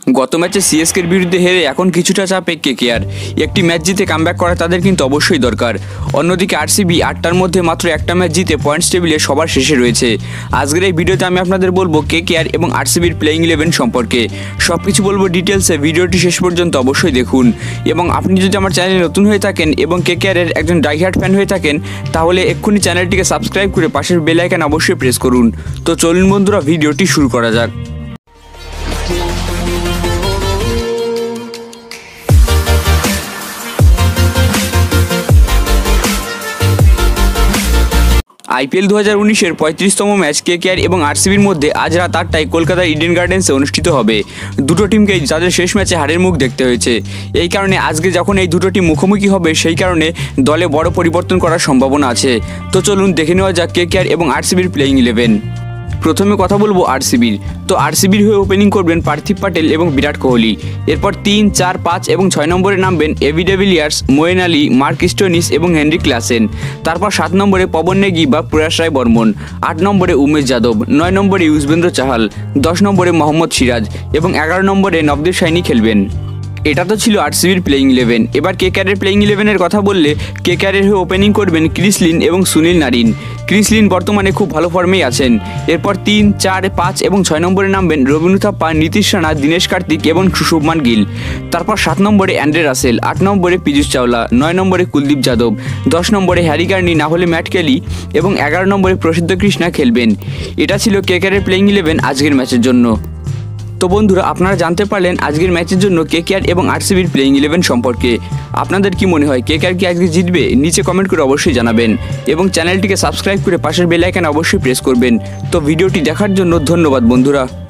গত ম্যাচে সিএসকের বিরুদ্ধে হেরে এখন কিছুটা চাপে কেকেআর। একটি ম্যাচ জিতে কামব্যাক করা তাদের কিন্তু অবশ্যই দরকার। অন্যদিকে আরসিবি 8টার মধ্যে মাত্র একটা ম্যাচ জিতে পয়েন্টস টেবিলে সবার শেষে রয়েছে। আজকের এই ভিডিওতে আমি আপনাদের বলবো কেকেআর এবং আরসিবির প্লেইং 11 সম্পর্কে সব কিছু বলবো ডিটেলসে। ভিডিওটি শেষ পর্যন্ত অবশ্যই দেখুন। এবং আপনি যদি আমার চ্যানেলে নতুন হয়ে থাকেন এবং কেকেআরের একজন ডাইহার্ড ফ্যান হয়ে থাকেন তাহলে এক্ষুনি চ্যানেলটিকে সাবস্ক্রাইব করে পাশের বেল আইকন অবশ্যই প্রেস করুন। তো চলুন বন্ধুরা, ভিডিওটি শুরু করা যাক। আইপিএল 2019-এর 35তম ম্যাচ কেকেআর এবং আরসিবির মধ্যে আজ রাত 8টায় কলকাতার ইডেন গার্ডেন্সে অনুষ্ঠিত হবে। দুটো টিমকেই তাদের শেষ ম্যাচে হারের মুখ দেখতে হয়েছে। এই কারণে আজকে যখন এই দুটো টিম মুখোমুখি হবে সেই কারণে দলে বড় পরিবর্তন করার সম্ভাবনা আছে। তো চলুন দেখে নেওয়া যাক কেকেআর এবং আরসিবির প্লেইং 11। প্রথমে কথা বলবো আরসিবির। তো আরসিবির হয়ে ওপেনিং করবেন পার্থিব প্যাটেল এবং বিরাট কোহলি। এরপর 3, 4, 5 এবং 6 নম্বরে নামবেন AB de Villiers, Moeen Ali, Mark Stoinis এবং হেনরিক ক্লাসেন। তারপর 7 নম্বরে পবন নেগি বা প্রয়াস রায় বর্মন, 8 নম্বরে উমেশ যাদব, 9 নম্বরে ইউজবেন্দ্র চাহাল, 10 নম্বরে মোহাম্মদ সিরাজ এবং 11 নম্বরে নবদীপ সাইনি খেলবেন। এটা তো ছিল আরসিবির প্লেইং 11। এবার কেকেআরের প্লেইং 11-এর কথা বললে কেকেআরের হয়ে ওপেনিং করবেন ক্রিস লিন এবং সুনীল নারিন। ক্রিস লিন বর্তমানে খুব ভালো ফর্মেই আছেন। এরপর 3, 4, 5 এবং 6 নম্বরে নামবেন রবীন্দ্র থাপ্পা, নীতিশ রানা, দীনেশ কার্তিক এবং শুভমান গিল। তারপর 7 নম্বরে অ্যান্ড্রে রাসেল, 8 নম্বরে পীযুষ চাওলা, 9 নম্বরে কুলদীপ যাদব, 10 নম্বরে হ্যারি কার্নি না হলে ম্যাট কেলি এবং 11 নম্বরে প্রসিদ্ধ কৃষ্ণা খেলবেন। এটা ছিল কেকেআরের প্লেইং 11 আজকের ম্যাচের জন্য। তো বন্ধুরা, আপনারা জানতে পারলেন আজকের ম্যাচের জন্য কেকেআর এবং আরসিবির প্লেইং 11 সম্পর্কে। আপনাদের কি মনে হয় কেকেআর কি আজকে জিতবে? নিচে কমেন্ট করে অবশ্যই জানাবেন এবং চ্যানেলটিকে সাবস্ক্রাইব করে পাশের বেল আইকন অবশ্যই প্রেস করবেন। তো ভিডিওটি দেখার জন্য ধন্যবাদ বন্ধুরা।